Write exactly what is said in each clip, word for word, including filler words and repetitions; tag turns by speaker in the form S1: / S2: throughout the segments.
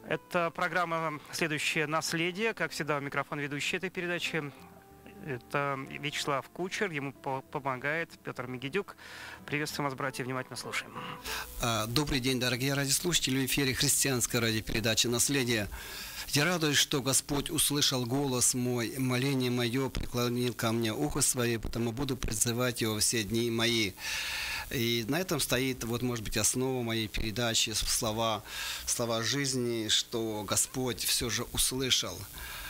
S1: Это программа «Следующее наследие». Как всегда, у микрофона ведущий этой передачи. Это Вячеслав Кучер, ему помогает Петр Мегедюк. Приветствуем вас, братья, внимательно слушаем.
S2: Добрый день, дорогие радиослушатели. В эфире христианской радиопередачи «Наследие». Я радуюсь, что Господь услышал голос мой, моление мое, преклонил ко мне ухо свое, потому буду призывать его все дни мои. И на этом стоит, вот, может быть, основа моей передачи, слова, слова жизни, что Господь все же услышал.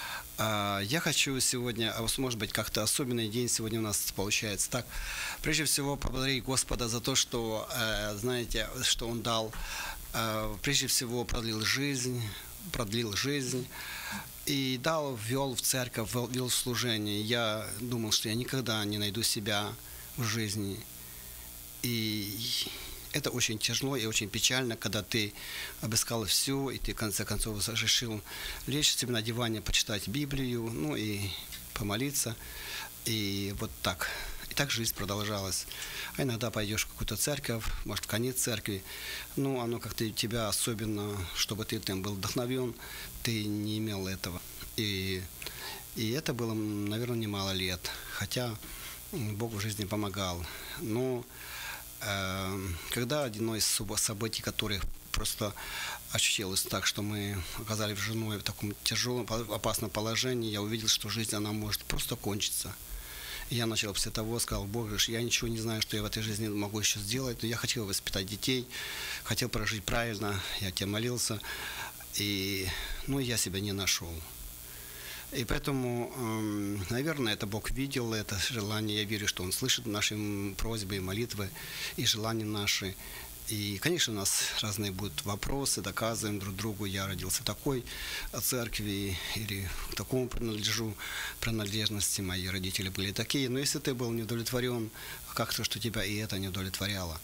S2: Я хочу сегодня, может быть, как-то особенный день сегодня у нас получается так. Прежде всего, поблагодарить Господа за то, что, знаете, что Он дал, прежде всего, продлил жизнь, продлил жизнь и дал, ввел в церковь, ввел в служение. Я думал, что я никогда не найду себя в жизни. И это очень тяжело и очень печально, когда ты обыскал все, и ты, в конце концов, решил лечь себе на диване, почитать Библию, ну и помолиться. И вот так. И так жизнь продолжалась. А иногда пойдешь в какую-то церковь, может, в конец церкви, ну, оно как-то тебя особенно, чтобы ты там был вдохновен, ты не имел этого. И, и это было, наверное, немало лет. Хотя Бог в жизни помогал. Но когда одно из событий, которых просто ощущалось так, что мы оказались с женой в таком тяжелом, опасном положении, я увидел, что жизнь, она может просто кончиться. И я начал после того, сказал: Бог, я ничего не знаю, что я в этой жизни могу еще сделать, но я хотел воспитать детей, хотел прожить правильно, я тебе молился, и, ну, я себя не нашел. И поэтому, наверное, это Бог видел, это желание, я верю, что Он слышит наши просьбы и молитвы, и желания наши. И, конечно, у нас разные будут вопросы, доказываем друг другу, я родился в такой церкви, или к такому принадлежу, принадлежности, мои родители были такие. Но если ты был не удовлетворен, как-то, что тебя и это не удовлетворяло.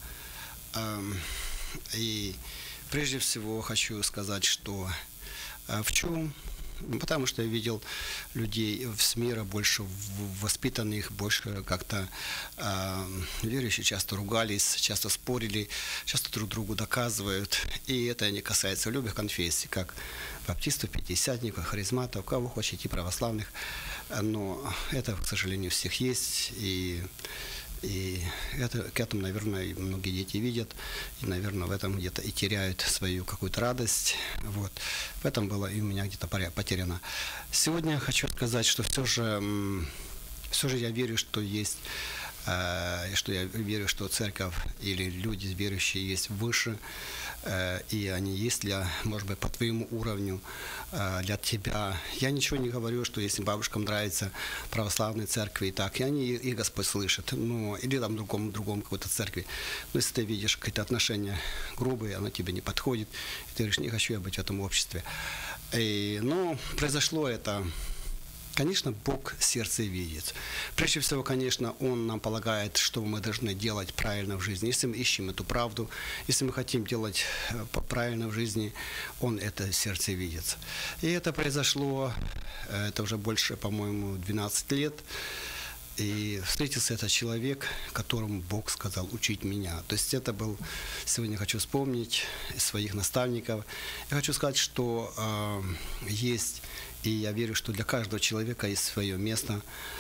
S2: И прежде всего хочу сказать, что в чем... Потому что я видел людей с мира больше воспитанных, больше как-то э, верующие, часто ругались, часто спорили, часто друг другу доказывают. И это не касается любых конфессий, как баптистов, пятидесятников, харизматов, кого хотите, православных. Но это, к сожалению, у всех есть. И И это, к этому, наверное, многие дети видят, и, наверное, в этом где-то и теряют свою какую-то радость. Вот. В этом было и у меня где-то потеряно. Сегодня я хочу сказать, что все же, все же я верю, что есть, что я верю, что церковь или люди верующие есть выше, и они есть для, может быть, по твоему уровню, для тебя. Я ничего не говорю, что если бабушкам нравится православные церкви и так, и они, и Господь слышит, ну, или там другом, другом какой-то церкви. Но если ты видишь какие-то отношения грубые, оно тебе не подходит, и ты говоришь: не хочу я быть в этом обществе. И, но произошло это. Конечно, Бог сердце видит. Прежде всего, конечно, Он нам полагает, что мы должны делать правильно в жизни. Если мы ищем эту правду, если мы хотим делать правильно в жизни, Он это сердце видит. И это произошло, это уже больше, по-моему, двенадцать лет. И встретился этот человек, которому Бог сказал учить меня. То есть это был, сегодня хочу вспомнить своих наставников. Я хочу сказать, что э, есть, и я верю, что для каждого человека есть свое место.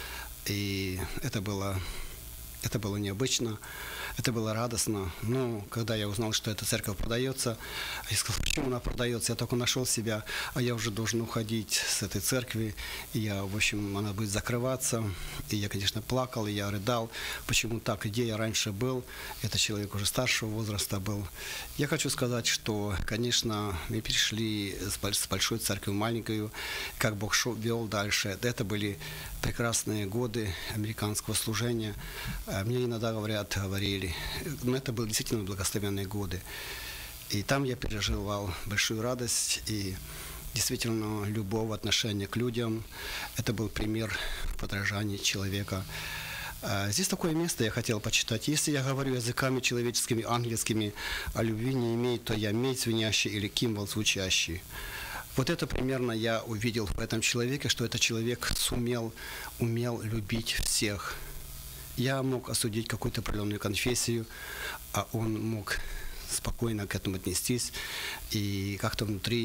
S2: И это было, это было необычно, это было радостно. Но когда я узнал, что эта церковь продается, я сказал: почему она продается? Я только нашел себя, а я уже должен уходить с этой церкви. И я, в общем, она будет закрываться. И я, конечно, плакал, и я рыдал. Почему так? Где я раньше был? Это человек уже старшего возраста был. Я хочу сказать, что, конечно, мы перешли с большой церкви в маленькую. Как Бог шел, вел дальше. Это были прекрасные годы американского служения. Мне иногда говорят, говорили, но это были действительно благословенные годы. И там я переживал большую радость и действительно любовь, отношение к людям. Это был пример подражания человека. Здесь такое место я хотел почитать. Если я говорю языками человеческими, ангельскими, а любви не имеет, то я медь звенящий или кимвол звучащий. Вот это примерно я увидел в этом человеке, что этот человек сумел, умел любить всех. Я мог осудить какую-то определенную конфессию, а он мог спокойно к этому отнестись и как-то внутри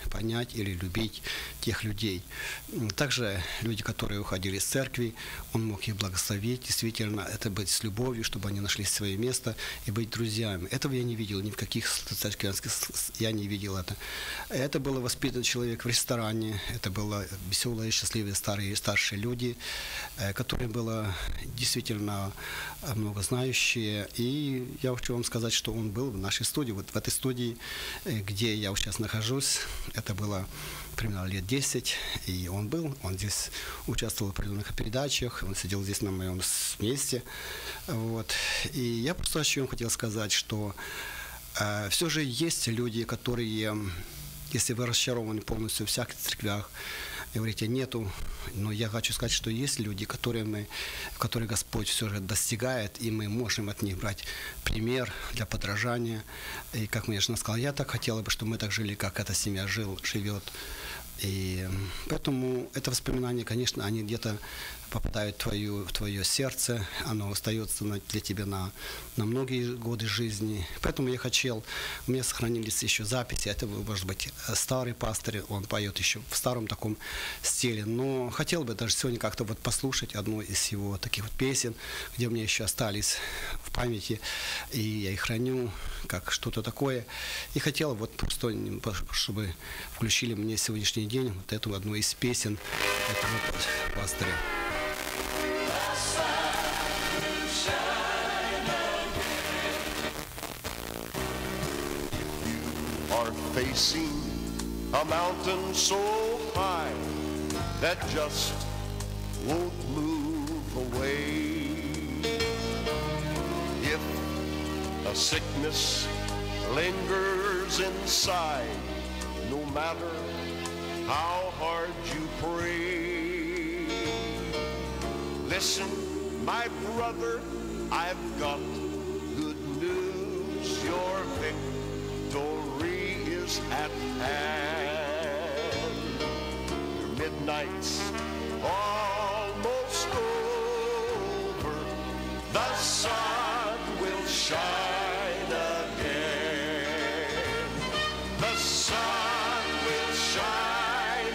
S2: понять или любить тех людей. Также люди, которые уходили из церкви, он мог их благословить, действительно, это быть с любовью, чтобы они нашли свое место и быть друзьями. Этого я не видел ни в каких церквях, я не видел это. Это был воспитан человек в ресторане, это были веселые, счастливые, старые, старшие люди, которые было действительно много знающие. И я хочу вам сказать, что он был в нашей студии, вот в этой студии, где я сейчас нахожусь, это было примерно лет десять, и он был, он здесь участвовал в определенных передачах, он сидел здесь на моем месте, вот. И я просто еще вам хотел сказать, что э, все же есть люди, которые, если вы разочарованы полностью в всяких церквях, говорите, нету, но я хочу сказать, что есть люди, которые мы, которые Господь все же достигает, и мы можем от них брать пример для подражания. И как мне жена сказала, я так хотела бы, чтобы мы так жили, как эта семья жил, живет. И поэтому это воспоминание, конечно, они где-то попадают в, твою, в твое сердце, оно остается для тебя на, на многие годы жизни. Поэтому я хотел, у меня сохранились еще записи, это может быть старый пастырь, он поет еще в старом таком стиле, но хотел бы даже сегодня как-то вот послушать одну из его таких вот песен, где у меня еще остались в памяти, и я их храню как что-то такое. И хотел вот просто, чтобы включили мне сегодняшний день вот эту одну из песен этого пастыря.
S3: Are facing a mountain so high that just won't move away. If a sickness lingers inside, no matter how hard you pray, listen, my brother, I've got good news. Your victory is at hand. Your midnight's almost over. The sun will shine again. The sun will shine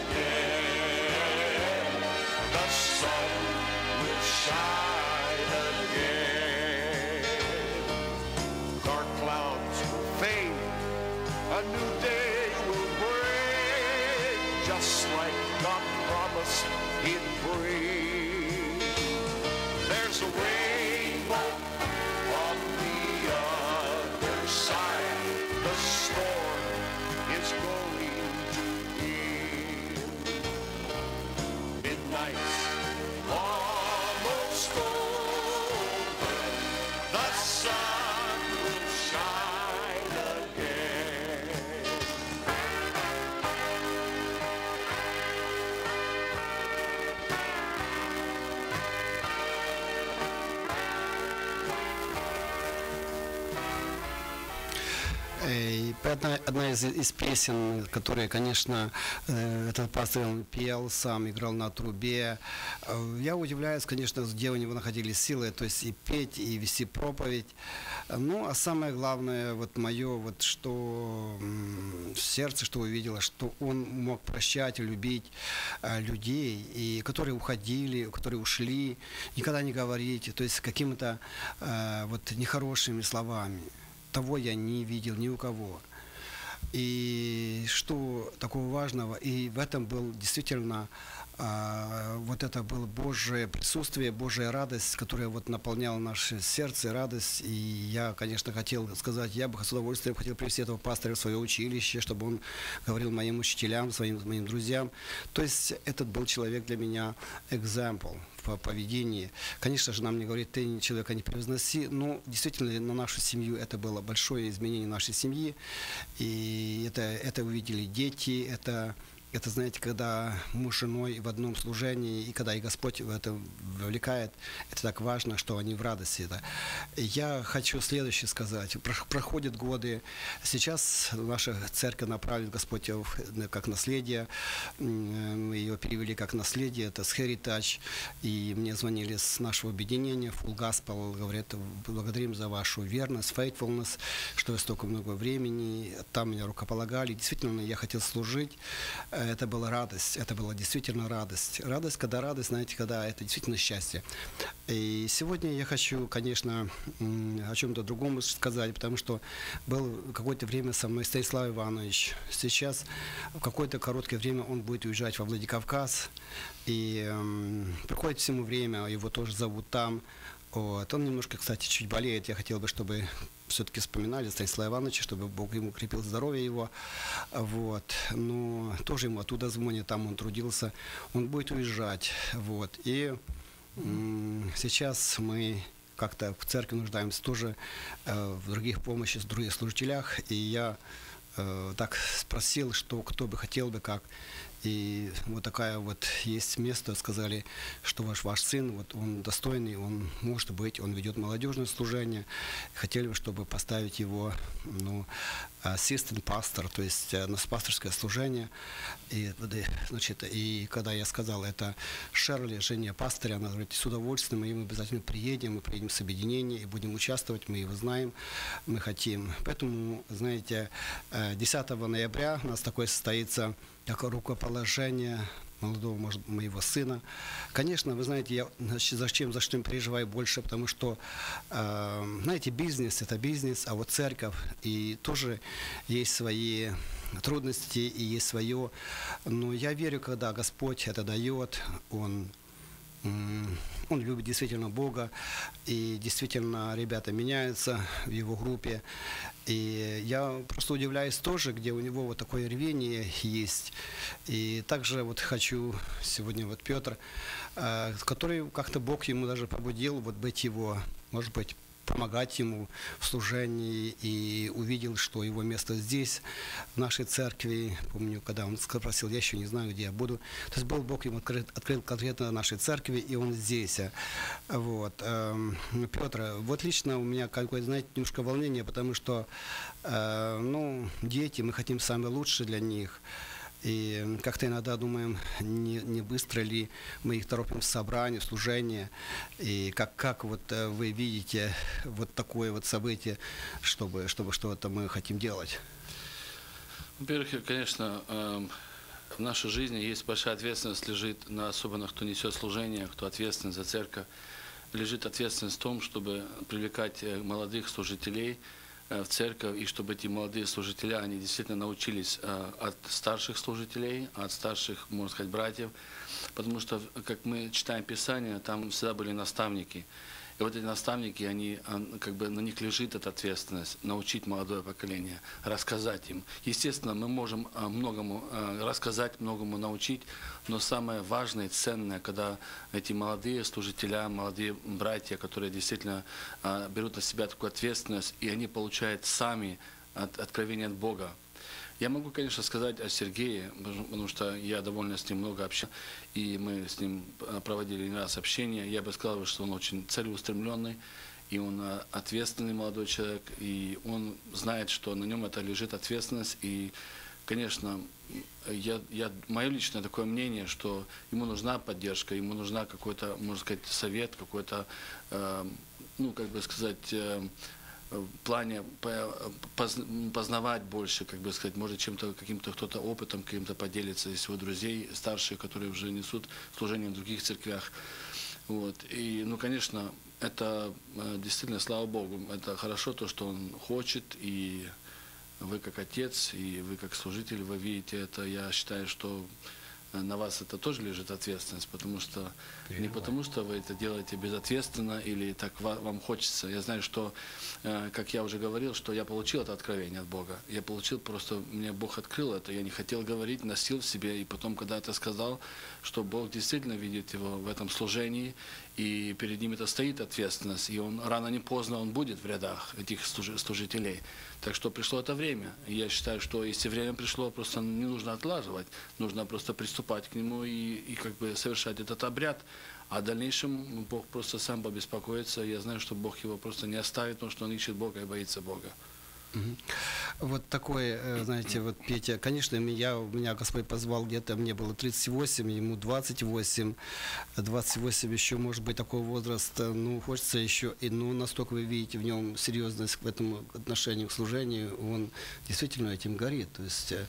S3: again. The sun will shine again. Dark clouds will fade, a new day will break, just like God promised he'd bring. There's a rainbow on the other side. The storm is going to end. Midnight's almost over. The sun will shine again.
S2: И одна, одна из, из песен, которые, конечно, э, этот пастор он пел, сам играл на трубе. Э, я удивляюсь, конечно, где у него находились силы, то есть и петь, и вести проповедь. Ну, а самое главное, вот мое, вот что м, в сердце, что увидела, что он мог прощать и любить э, людей, и которые уходили, которые ушли, никогда не говорить, то есть какими-то э, вот нехорошими словами. Того я не видел ни у кого. И что такого важного, и в этом был действительно а, вот это было Божье присутствие, Божья радость, которая вот наполняла наше сердце, радость. И я, конечно, хотел сказать, я бы с удовольствием хотел привести этого пастыря в свое училище, чтобы он говорил моим учителям, своим моим друзьям. То есть этот был человек для меня example по поведению. Конечно же, нам не говорит, ты человека не превозноси, но действительно на нашу семью это было большое изменение нашей семьи. И это, это увидели дети, это это, знаете, когда муж с женой в одном служении, и когда и Господь в это вовлекает, это так важно, что они в радости. Да. Я хочу следующее сказать. Проходят годы. Сейчас наша церковь направит Господь как наследие. Мы ее перевели как наследие. Это с Heritage. И мне звонили с нашего объединения Full Gospel. Говорят, благодарим за вашу верность, faithfulness, что вы столько много времени. Там меня рукополагали. Действительно, я хотел служить. Это была радость. Это была действительно радость. Радость, когда радость, знаете, когда это действительно счастье. И сегодня я хочу, конечно, о чем-то другом сказать, потому что был какое-то время со мной Станислав Иванович. Сейчас в какое-то короткое время он будет уезжать во Владикавказ. И э, приходит всему время, его тоже зовут там. Вот. Он немножко, кстати, чуть болеет. Я хотел бы, чтобы все-таки вспоминали Станислава Ивановича, чтобы Бог ему укрепил здоровье его. Вот. Но тоже ему оттуда звонят, там он трудился. Он будет уезжать. Вот. И м- сейчас мы как-то в церкви нуждаемся тоже э, в других помощи, в других служителях. И я э, так спросил, что кто бы хотел бы, как. И вот такая вот есть место, сказали, что ваш, ваш сын, вот он достойный, он может быть, он ведет молодежное служение. Хотели бы, чтобы поставить его, ну, assistant pastor, то есть на пасторское служение. И, значит, и когда я сказал это Шерли, жене пастыря, она говорит, с удовольствием, мы обязательно приедем, мы приедем с объединения и будем участвовать, мы его знаем, мы хотим. Поэтому, знаете, десятого ноября у нас такое состоится, как рукоположение молодого, может, моего сына. Конечно, вы знаете, я зачем, за что я переживаю больше, потому что, э, знаете, бизнес – это бизнес, а вот церковь, и тоже есть свои трудности, и есть свое. Но я верю, когда Господь это дает, Он, Он любит действительно Бога, и действительно ребята меняются в его группе. И я просто удивляюсь тоже, где у него вот такое рвение есть. И также вот хочу сегодня вот Петр, который как-то Бог ему даже побудил вот быть его, может быть, помогать ему в служении, и увидел, что его место здесь, в нашей церкви. Помню, когда он спросил, я еще не знаю, где я буду. То есть был Бог ему открыл, открыл конкретно нашей церкви, и он здесь. Вот. Петр, вот лично у меня какое-то, знаете, немножко волнение, потому что, ну, дети, мы хотим самое лучшее для них. И как-то иногда думаем, не, не быстро ли мы их торопим в собрание, в служение. И как, как вот вы видите вот такое вот событие, чтобы, чтобы что-то мы хотим делать?
S4: Во-первых, конечно, в нашей жизни есть большая ответственность, лежит на особенно, кто несет служение, кто ответственен за церковь. Лежит ответственность в том, чтобы привлекать молодых служителей в церковь, и чтобы эти молодые служители, они действительно научились от старших служителей, от старших, можно сказать, братьев, потому что, как мы читаем Писание, там всегда были наставники. И вот эти наставники, они, как бы на них лежит эта ответственность, научить молодое поколение, рассказать им. Естественно, мы можем многому рассказать, многому научить, но самое важное и ценное, когда эти молодые служителя, молодые братья, которые действительно берут на себя такую ответственность, и они получают сами откровение от Бога. Я могу, конечно, сказать о Сергее, потому что я довольно с ним много общался, и мы с ним проводили не раз общение. Я бы сказал, что он очень целеустремленный, и он ответственный молодой человек, и он знает, что на нем это лежит ответственность. И, конечно, я, я, мое личное такое мнение, что ему нужна поддержка, ему нужна какой-то, можно сказать, совет, какой-то, э, ну, как бы сказать, э, в плане познавать больше, как бы сказать, может чем-то, каким-то кто-то опытом, каким-то поделиться из его друзей старших, которые уже несут служение в других церквях. Вот. И, ну, конечно, это действительно, слава Богу, это хорошо то, что он хочет, и вы как отец, и вы как служитель, вы видите это. Я считаю, что на вас это тоже лежит ответственность, потому что не потому, что вы это делаете безответственно или так вам хочется. Я знаю, что, как я уже говорил, что я получил это откровение от Бога. Я получил, просто мне Бог открыл это. Я не хотел говорить, носил в себе, и потом, когда это сказал, что Бог действительно видит его в этом служении, и перед ним это стоит ответственность, и он рано не поздно он будет в рядах этих служи- служителей. Так что пришло это время. И я считаю, что если время пришло, просто не нужно отлаживать, нужно просто приступать к нему и, и как бы совершать этот обряд. А в дальнейшем Бог просто сам побеспокоится. Я знаю, что Бог его просто не оставит, потому что он ищет Бога и боится Бога.
S2: Мгм. Вот такой, э, знаете, вот Петя, конечно, меня, меня Господь позвал где-то, мне было тридцать восемь, ему двадцать восемь, двадцать восемь еще, может быть, такого возраста, ну, хочется еще, и, ну, настолько вы видите в нем серьезность к этому отношению к служению, он действительно этим горит, то есть, э,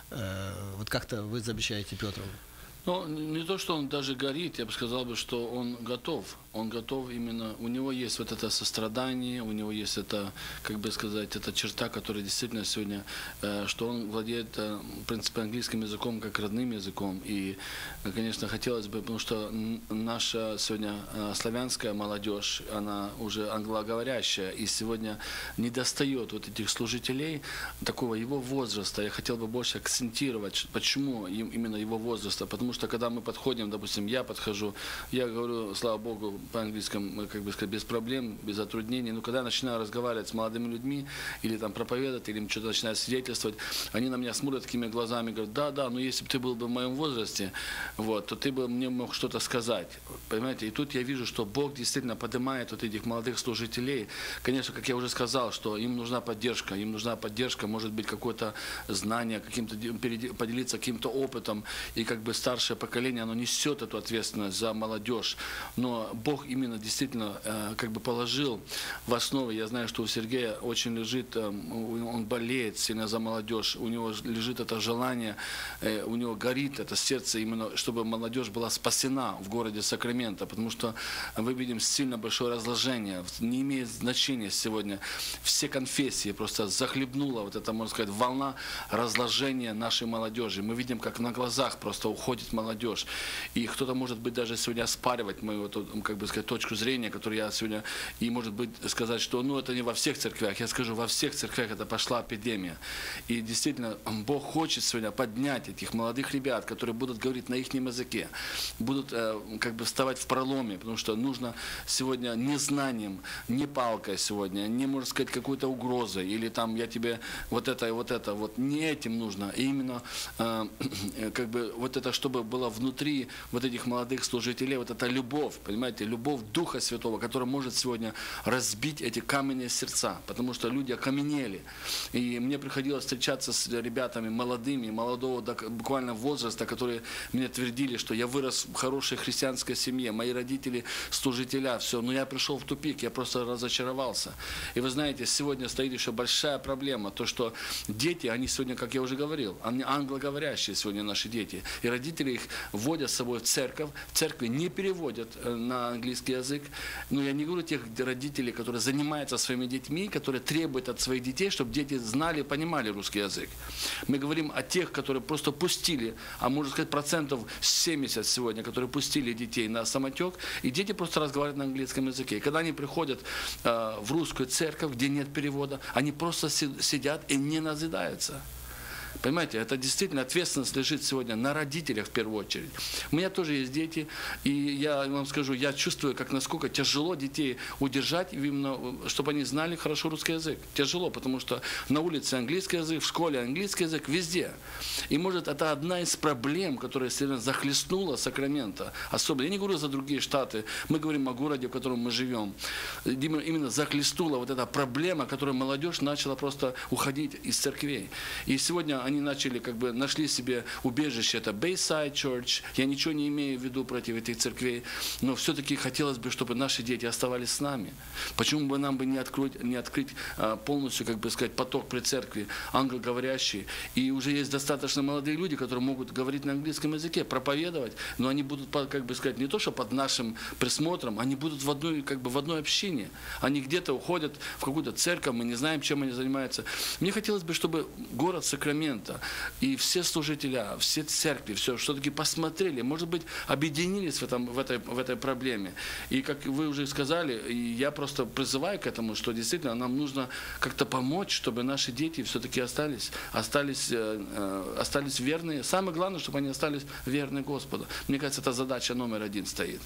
S2: э, вот как-то вы замечаете Петра?
S4: Ну, не то, что он даже горит, я бы сказал, бы, что он готов. Он готов именно, у него есть вот это сострадание, у него есть это, как бы сказать, эта черта, которая действительно сегодня, э, что он владеет, э, в принципе, английским языком как родным языком. И, э, конечно, хотелось бы, потому что н- наша сегодня э, славянская молодежь, она уже англоговорящая, и сегодня не достает вот этих служителей такого его возраста. Я хотел бы больше акцентировать, ш- почему им- именно его возраста. Потому что когда мы подходим, допустим, я подхожу, я говорю, слава Богу, по-английскому, как бы сказать, без проблем, без затруднений. Но когда я начинаю разговаривать с молодыми людьми, или там проповедовать, или им что-то начинают свидетельствовать, они на меня смотрят такими глазами, говорят, да, да, но если бы ты был бы в моем возрасте, вот, то ты бы мне мог что-то сказать. Понимаете? И тут я вижу, что Бог действительно поднимает вот этих молодых служителей. Конечно, как я уже сказал, что им нужна поддержка, им нужна поддержка, может быть, какое-то знание, каким-то де- переде- поделиться каким-то опытом, и как бы старшее поколение, оно несет эту ответственность за молодежь. Но Бог именно действительно э, как бы положил в основу, я знаю, что у Сергея очень лежит, э, он болеет сильно за молодежь, у него лежит это желание, э, у него горит это сердце именно, чтобы молодежь была спасена в городе Сакраменто, потому что мы видим сильно большое разложение, не имеет значения сегодня. Все конфессии просто захлебнула вот эта, можно сказать, волна разложения нашей молодежи. Мы видим, как на глазах просто уходит молодежь. И кто-то, может быть, даже сегодня оспаривать мою, вот, как бы сказать, точку зрения, которую я сегодня, и, может быть, сказать, что, ну, это не во всех церквях. Я скажу, во всех церквях это пошла эпидемия. И действительно, Бог хочет сегодня поднять этих молодых ребят, которые будут говорить на их языке, будут э, как бы вставать в проломе, потому что нужно сегодня не знанием, не палкой сегодня, не, можно сказать, какой-то угрозой, или там я тебе вот это и вот это, вот не этим нужно, и именно э, как бы вот это, чтобы было внутри вот этих молодых служителей, вот эта любовь, понимаете, любовь Духа Святого, которая может сегодня разбить эти каменные сердца, потому что люди окаменели. И мне приходилось встречаться с ребятами молодыми, молодого буквально возраста, которые мне твердили, что я вырос в хорошей христианской семье, мои родители служителя, все, но я пришел в тупик, я просто разочаровался. И вы знаете, сегодня стоит еще большая проблема, то, что дети, они сегодня, как я уже говорил, они англоговорящие сегодня наши дети, и родители их вводят с собой в церковь, в церкви не переводят на английский язык, но я не говорю тех родителей, которые занимаются своими детьми, которые требуют от своих детей, чтобы дети знали и понимали русский язык. Мы говорим о тех, которые просто пустили, а можно сказать процентов семьдесят сегодня, которые пустили детей на самотек, и дети просто разговаривают на английском языке. И когда они приходят э, в русскую церковь, где нет перевода, они просто си- сидят и не назидаются. Понимаете, это действительно ответственность лежит сегодня на родителях в первую очередь. У меня тоже есть дети, и я вам скажу, я чувствую, как насколько тяжело детей удержать, именно, чтобы они знали хорошо русский язык. Тяжело, потому что на улице английский язык, в школе английский язык, везде. И может это одна из проблем, которая сильно захлестнула Сакраменто. Особенно, я не говорю за другие штаты, мы говорим о городе, в котором мы живем. Именно захлестнула вот эта проблема, которой молодежь начала просто уходить из церквей. И сегодня они начали, как бы, нашли себе убежище, это Bayside Church. Я ничего не имею в виду против этих церквей, но все-таки хотелось бы, чтобы наши дети оставались с нами. Почему бы нам бы не открыть, не открыть а, полностью, как бы сказать, поток при церкви, англоговорящие. И уже есть достаточно молодые люди, которые могут говорить на английском языке, проповедовать, но они будут, как бы сказать, не то, что под нашим присмотром, они будут в одной, как бы, в одной общине. Они где-то уходят в какую-то церковь, мы не знаем, чем они занимаются. Мне хотелось бы, чтобы город Сакраменто и все служители, все церкви, все, все-таки посмотрели, может быть, объединились в, этом, в, этой, в этой проблеме. И как вы уже сказали, и я просто призываю к этому, что действительно нам нужно как-то помочь, чтобы наши дети все-таки остались, остались, э, остались верные. Самое главное, чтобы они остались верны Господу. Мне кажется, это задача номер один стоит.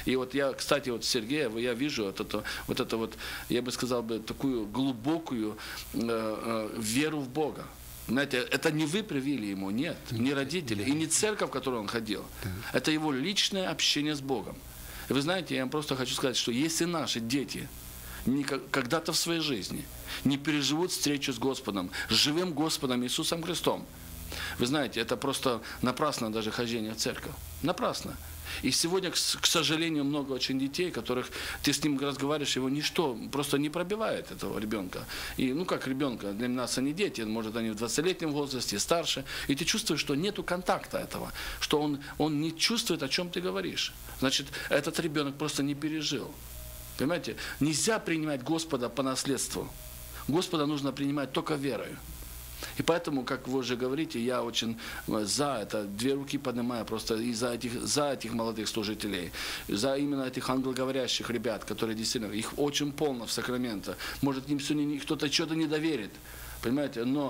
S4: И вот я, кстати, вот Сергея, я вижу вот это вот, это вот я бы сказал бы, такую глубокую э, э, веру в Бога. Знаете, это не вы привили ему, нет, не родители, и не церковь, в которую он ходил. Это его личное общение с Богом. И вы знаете, я вам просто хочу сказать, что если наши дети когда-то в своей жизни не переживут встречу с Господом, с живым Господом Иисусом Христом, вы знаете, это просто напрасно даже хождение в церковь. Напрасно. И сегодня, к сожалению, много очень детей, которых ты с ним разговариваешь, его ничто просто не пробивает этого ребенка. И, ну как ребенка, для нас они дети, может они в двадцатилетнем возрасте, старше, и ты чувствуешь, что нету контакта этого, что он, он не чувствует, о чем ты говоришь. Значит, этот ребенок просто не пережил. Понимаете, нельзя принимать Господа по наследству. Господа нужно принимать только верою. И поэтому, как вы уже говорите, я очень за это, две руки поднимаю просто и за этих, за этих молодых служителей, за именно этих англоговорящих ребят, которые действительно, их очень полно в Сакраменто. Может, им сегодня кто-то что-то не доверит, понимаете, но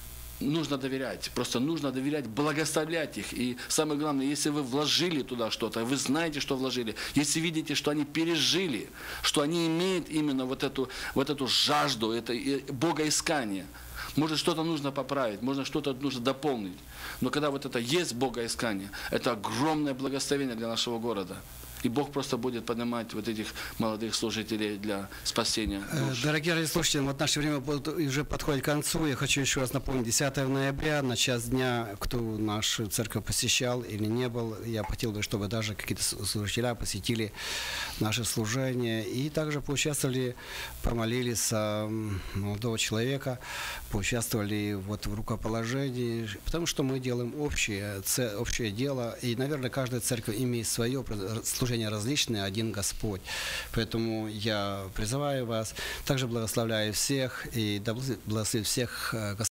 S4: нужно доверять, просто нужно доверять, благословлять их. И самое главное, если вы вложили туда что-то, вы знаете, что вложили, если видите, что они пережили, что они имеют именно вот эту, вот эту жажду, это богоискание, может, что-то нужно поправить, может, что-то нужно дополнить. Но когда вот это есть богоискание, это огромное благословение для нашего города. И Бог просто будет поднимать вот этих молодых служителей для спасения душ.
S2: Дорогие радиослушатели, вот наше время уже подходит к концу. Я хочу еще раз напомнить, десятого ноября, на час дня, кто нашу церковь посещал или не был, я хотел бы, чтобы даже какие-то служители посетили наше служение и также поучаствовали, помолились за молодого человека, поучаствовали вот в рукоположении, потому что мы делаем общее, общее дело, и, наверное, каждая церковь имеет свое служение различные, один Господь. Поэтому я призываю вас, также благословляю всех и да благословит всех Господь.